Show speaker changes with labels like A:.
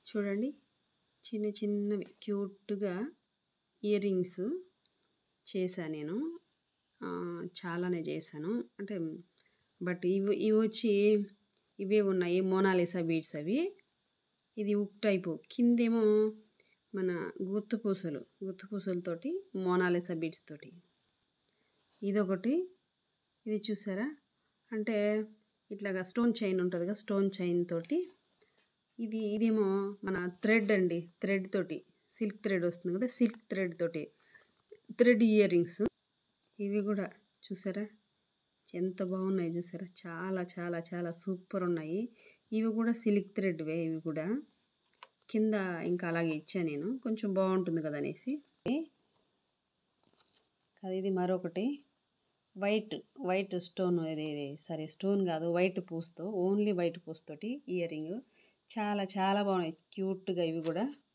A: చూడండి చిన్న చిన్నవి క్యూట్గా ఇయర్ రింగ్స్ చేశాను నేను. చాలానే చేశాను అంటే బట్ ఇవి వచ్చి ఇవే ఉన్నాయి మోనాలిసా బీడ్స్ అవి. ఇది ఉక్ టైపు కిందేమో మన గుత్తు పూసలతోటి మోనాలిసా బీడ్స్ తోటి. ఇదొకటి ఇది చూసారా అంటే ఇట్లాగా స్టోన్ చైన్ ఉంటుంది కదా, స్టోన్ చైన్ తోటి ఇదేమో మన థ్రెడ్ అండి, థ్రెడ్ తోటి సిల్క్ థ్రెడ్ వస్తుంది కదా, సిల్క్ థ్రెడ్ తోటి థ్రెడ్ ఇయర్ రింగ్స్. ఇవి కూడా చూసారా ఎంత బాగున్నాయి చూసారా, చాలా చాలా చాలా సూపర్ ఉన్నాయి. ఇవి కూడా సిల్క్ థ్రెడ్వే. ఇవి కూడా కింద ఇంకా అలాగే ఇచ్చా నేను, కొంచెం బాగుంటుంది కదా అనేసి. ఇది మరొకటి వైట్ స్టోన్, ఇది సరే స్టోన్ కాదు, వైట్ పూస్తో, ఓన్లీ వైట్ పూస్తోటి ఇయర్ రింగ్. చాలా చాలా బాగున్నాయి క్యూట్గా ఇవి కూడా.